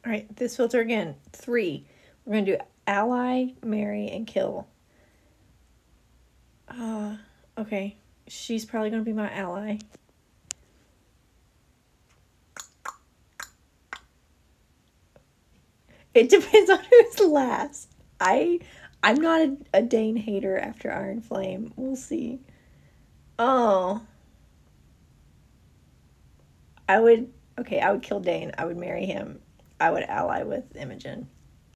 All right, this filter again. 3. We're going to do ally, marry, and kill. Okay. She's probably going to be my ally. It depends on who's last. I'm not a Dane hater after Iron Flame. We'll see. Oh. I would kill Dane. I would marry him. I would ally with Imogen.